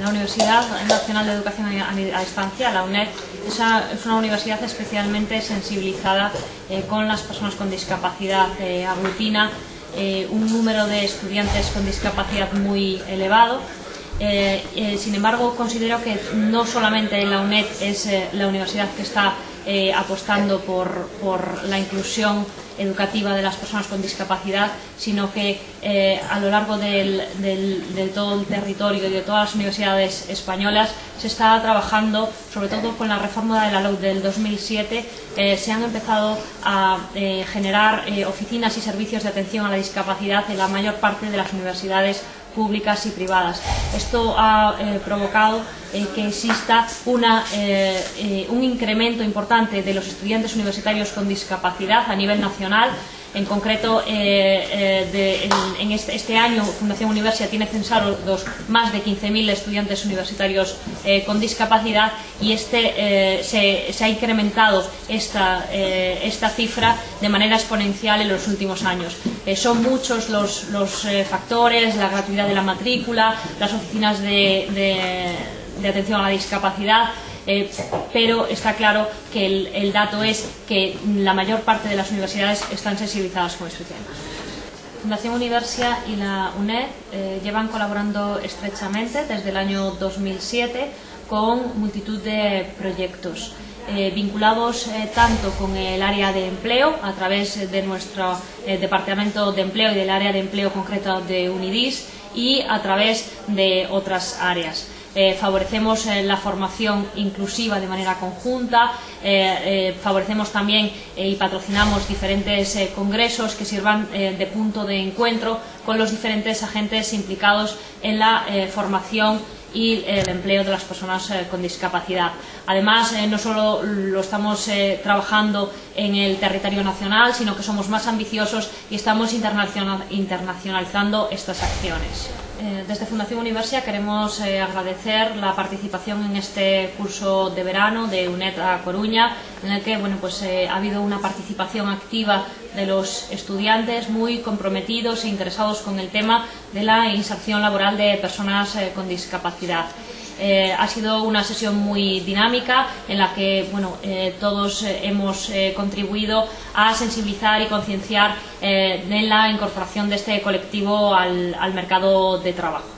La Universidad Nacional de Educación a Distancia, la UNED, es una universidad especialmente sensibilizada con las personas con discapacidad. Aglutina un número de estudiantes con discapacidad muy elevado. Sin embargo, considero que no solamente la UNED es la universidad que está apostando por la inclusión educativa de las personas con discapacidad, sino que a lo largo de todo el territorio y de todas las universidades españolas se está trabajando, sobre todo con la reforma de la LOE del 2007, se han empezado a generar oficinas y servicios de atención a la discapacidad en la mayor parte de las universidades públicas y privadas. Esto ha provocado que exista un incremento importante de los estudiantes universitarios con discapacidad a nivel nacional. En concreto, en este año Fundación Universia tiene censados más de 15.000 estudiantes universitarios con discapacidad, y se ha incrementado esta cifra de manera exponencial en los últimos años. Son muchos los factores: la gratuidad de la matrícula, las oficinas de atención a la discapacidad, pero está claro que el dato es que la mayor parte de las universidades están sensibilizadas con este tema. Fundación Universia y la UNED llevan colaborando estrechamente desde el año 2007 con multitud de proyectos vinculados tanto con el área de empleo, a través de nuestro Departamento de Empleo y del área de empleo concreto de UNIDIS, y a través de otras áreas. Favorecemos la formación inclusiva de manera conjunta, favorecemos también y patrocinamos diferentes congresos que sirvan de punto de encuentro con los diferentes agentes implicados en la formación y el empleo de las personas con discapacidad. Además, no solo lo estamos trabajando en el territorio nacional, sino que somos más ambiciosos y estamos internacionalizando estas acciones. Desde Fundación Universia queremos agradecer la participación en este curso de verano de UNED a Coruña, en el que ha habido una participación activa de los estudiantes muy comprometidos e interesados con el tema de la inserción laboral de personas con discapacidad. Ha sido una sesión muy dinámica en la que todos hemos contribuido a sensibilizar y concienciar en la incorporación de este colectivo al mercado de trabajo.